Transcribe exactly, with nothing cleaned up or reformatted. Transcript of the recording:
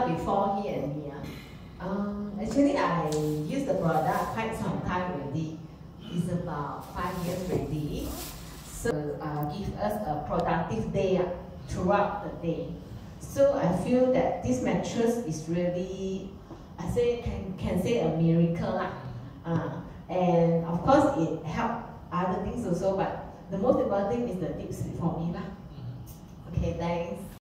order before He&Me. Um, actually, I use the product quite some time already. It's about five years already. So uh, give us a productive day uh, throughout the day. So I feel that this mattress is really, I say can can say a miracle lah. Uh, and of course it helps other things also, but the most important thing is the deep sleep for me lah. Okay, thanks.